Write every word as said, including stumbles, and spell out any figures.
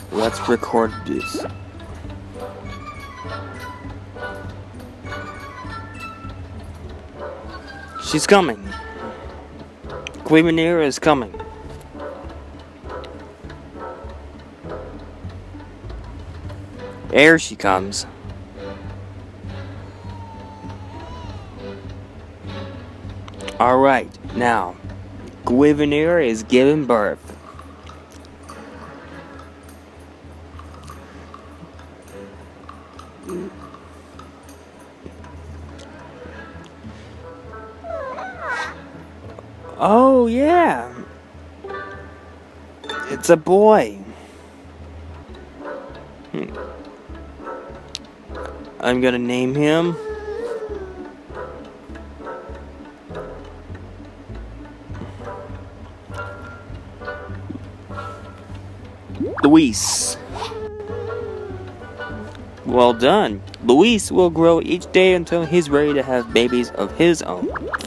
Let's record this. She's coming. Guinevere is coming. There she comes. Alright, now, Guinevere is giving birth. Oh, yeah. It's a boy. Hmm. I'm gonna name him Luis. Well done. Luis will grow each day until he's ready to have babies of his own.